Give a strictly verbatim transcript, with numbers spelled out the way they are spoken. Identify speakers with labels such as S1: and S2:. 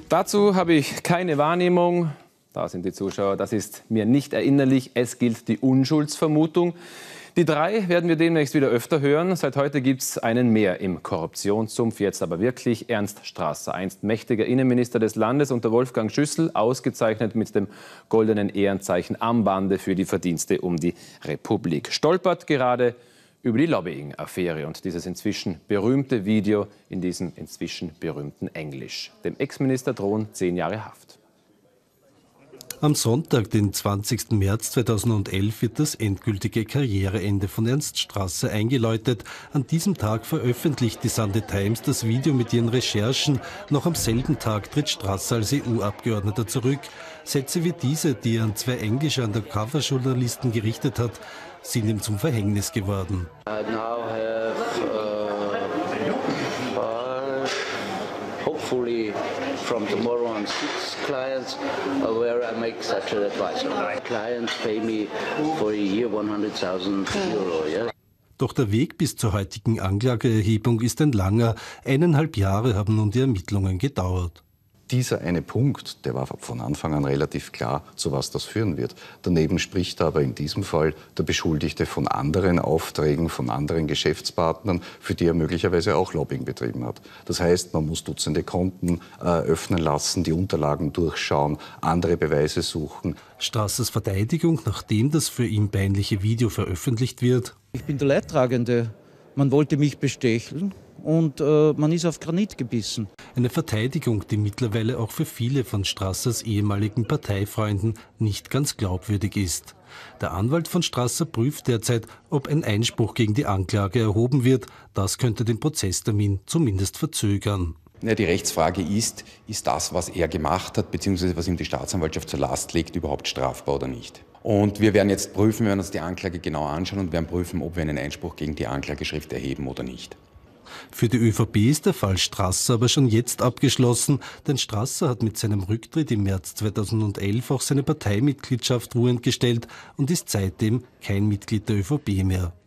S1: Dazu habe ich keine Wahrnehmung. Da sind die Zuschauer. Das ist mir nicht erinnerlich. Es gilt die Unschuldsvermutung. Die drei werden wir demnächst wieder öfter hören. Seit heute gibt es einen mehr im Korruptionssumpf. Jetzt aber wirklich Ernst Strasser, einst mächtiger Innenminister des Landes unter Wolfgang Schüssel, ausgezeichnet mit dem goldenen Ehrenzeichen am Bande für die Verdienste um die Republik. Stolpert gerade über die Lobbying-Affäre und dieses inzwischen berühmte Video in diesem inzwischen berühmten Englisch. Dem Ex-Minister drohen zehn Jahre Haft.
S2: Am Sonntag, den zwanzigsten März zweitausendelf, wird das endgültige Karriereende von Ernst Strasser eingeläutet. An diesem Tag veröffentlicht die Sunday Times das Video mit ihren Recherchen. Noch am selben Tag tritt Strasser als E U-Abgeordneter zurück. Sätze wie diese, die er an zwei englische Undercover-Journalisten gerichtet hat, sind ihm zum Verhängnis geworden.
S3: I now have, uh, hopefully from tomorrow on six clients uh, where I make such an advice. Clients pay me for a year one hundred thousand euro. Yeah?
S2: Doch der Weg bis zur heutigen Anklageerhebung ist ein langer. Eineinhalb Jahre haben nun die Ermittlungen gedauert.
S4: Dieser eine Punkt, der war von Anfang an relativ klar, zu was das führen wird. Daneben spricht aber in diesem Fall der Beschuldigte von anderen Aufträgen, von anderen Geschäftspartnern, für die er möglicherweise auch Lobbying betrieben hat. Das heißt, man muss Dutzende Konten äh, öffnen lassen, die Unterlagen durchschauen, andere Beweise suchen.
S2: Strassers Verteidigung, nachdem das für ihn peinliche Video veröffentlicht wird:
S5: Ich bin der Leidtragende. Man wollte mich bestecheln und äh, man ist auf Granit gebissen.
S2: Eine Verteidigung, die mittlerweile auch für viele von Strassers ehemaligen Parteifreunden nicht ganz glaubwürdig ist. Der Anwalt von Strasser prüft derzeit, ob ein Einspruch gegen die Anklage erhoben wird. Das könnte den Prozesstermin zumindest verzögern.
S6: Ja, die Rechtsfrage ist, ist das, was er gemacht hat, beziehungsweise was ihm die Staatsanwaltschaft zur Last legt, überhaupt strafbar oder nicht? Und wir werden jetzt prüfen, wir werden uns die Anklage genau anschauen und werden prüfen, ob wir einen Einspruch gegen die Anklageschrift erheben oder nicht.
S2: Für die ÖVP ist der Fall Strasser aber schon jetzt abgeschlossen, denn Strasser hat mit seinem Rücktritt im März zweitausendelf auch seine Parteimitgliedschaft ruhend gestellt und ist seitdem kein Mitglied der ÖVP mehr.